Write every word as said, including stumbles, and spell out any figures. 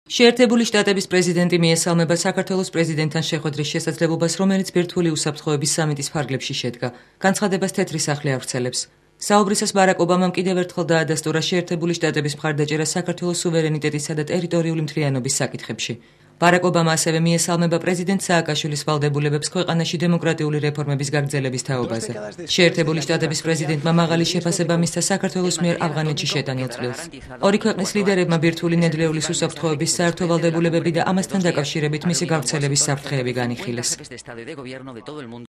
შეერთებული შტატების პრეზიდენტი მიესალმება საქართველოს პრეზიდენტთან შეხვედრის შესაძლებლობას, რომელიც ბირთვული უსაფრთხოების სამიტის ფარგლებში შედგა. განცხადებას თეთრი სახლი ავრცელებს. საუბრისას ბარაკ ობამამ კიდევ ერთხელ დაადასტურა შეერთებული შტატების მხარდაჭერა საქართველოს სუვერენიტეტისა და ტერიტორიული მთლიანობის საკითხებში. ბარაკ ობამა ასევე მიესალმება პრეზიდენტ სააკაშვილის ვალდებულებებს ქვეყანაში დემოკრატიული რეფორმების გაგრძელების თაობაზე. შეერთებული შტატების პრეზიდენტმა მაღალი შეფასება მისცა საქართველოს მიერ ავღანეთში შეტანილ წყვილს. ორი ქვეყნის ლიდერებმა ბირთვული ნედლეულის უსაფრთხოების საერთო ვალდებულებები და ამასთან დაკავშირებით მისი გავრცელების საფრთხეები განიხილეს.